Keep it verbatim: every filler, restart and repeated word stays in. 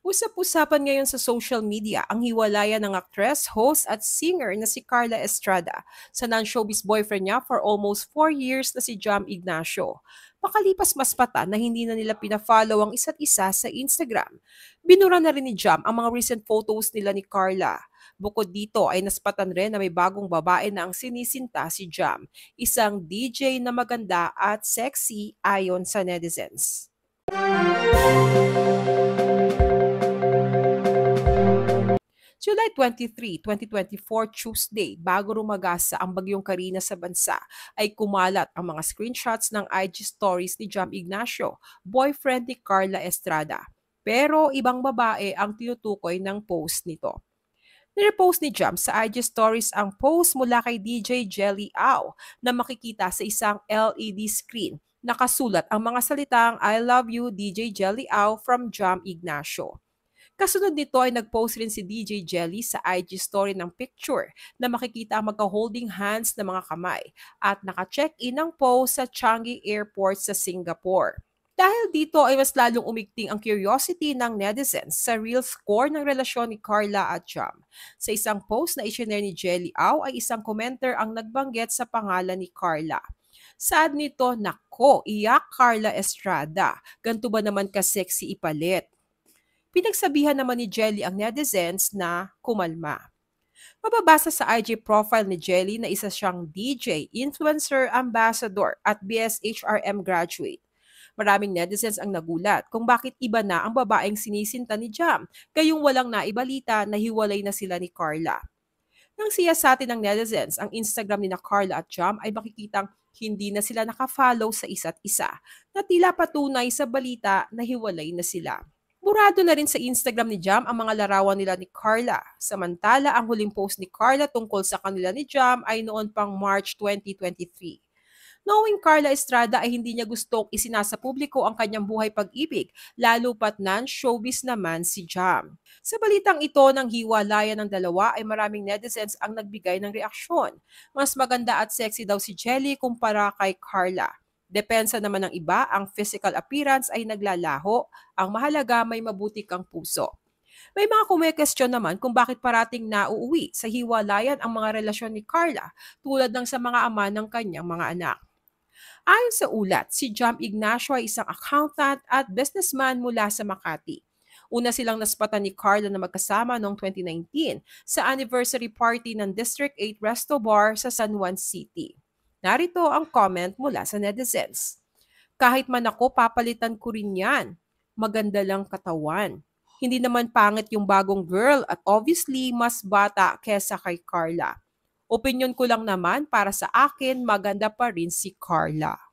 Usap-usapan ngayon sa social media ang hiwalayan ng aktres, host at singer na si Carla Estrada sa non-showbiz boyfriend niya for almost four years na si Jam Ignacio. Makalipas maspatan na hindi na nila pina-follow ang isa't isa sa Instagram. Binura na rin ni Jam ang mga recent photos nila ni Carla. Bukod dito ay naspatan rin na may bagong babae na ang sinisinta si Jam, isang D J na maganda at sexy ayon sa netizens. July twenty-third, twenty twenty-four, Tuesday, bago rumagasa ang bagyong Karina sa bansa, ay kumalat ang mga screenshots ng I G stories ni Jam Ignacio, boyfriend ni Carla Estrada. Pero ibang babae ang tinutukoy ng post nito. Nirepost ni Jam sa I G stories ang post mula kay D J Jelly Au na makikita sa isang L E D screen. Nakasulat ang mga salitang I love you D J Jelly Au from Jam Ignacio. Kasunod nito ay nag-post rin si D J Jelly sa I G story ng picture na makikita ang magka-holding hands na mga kamay at naka-check-in ang post sa Changi Airport sa Singapore. Dahil dito ay mas lalong umigting ang curiosity ng netizens sa real score ng relasyon ni Carla at Jam. Sa isang post na isinare ni Jelly Au ay isang commenter ang nagbanggit sa pangalan ni Carla. Sad nito, nako, iyak Carla Estrada. Ganto ba naman ka-sexy ipalit? Pinagsabihan naman ni Jelly ang netizens na kumalma. Mababasa sa I G profile ni Jelly na isa siyang D J, influencer, ambassador at B S H R M graduate. Maraming netizens ang nagulat kung bakit iba na ang babaeng sinisinta ni Jam, gayong walang naibalita na hiwalay na sila ni Carla. Nang siyasatin ng netizens ang Instagram ni na Carla at Jam ay makikitang hindi na sila nakafollow sa isa't isa, na tila patunay sa balita na hiwalay na sila. Burado na rin sa Instagram ni Jam ang mga larawan nila ni Carla. Samantala, ang huling post ni Carla tungkol sa kanila ni Jam ay noon pang March twenty twenty-three. Knowing Carla Estrada ay hindi niya gustong isinasa publiko ang kanyang buhay pag-ibig, lalo pat non-showbiz naman si Jam. Sa balitang ito ng hiwalayan ng dalawa ay maraming netizens ang nagbigay ng reaksyon. Mas maganda at sexy daw si Jelly kumpara kay Carla. Depensa naman ng iba, ang physical appearance ay naglalaho, ang mahalaga may mabuti kang puso. May mga kumekestyon naman kung bakit parating nauuwi sa hiwalayan ang mga relasyon ni Carla tulad ng sa mga ama ng kanyang mga anak. Ayon sa ulat, si Jam Ignacio ay isang accountant at businessman mula sa Makati. Una silang naspatan ni Carla na magkasama noong twenty nineteen sa anniversary party ng District eight Resto Bar sa San Juan City. Narito ang comment mula sa netizens. Kahit man ako, papalitan ko rin yan. Maganda lang katawan. Hindi naman pangit yung bagong girl at obviously mas bata kesa kay Carla. Opinyon ko lang naman, para sa akin maganda pa rin si Carla.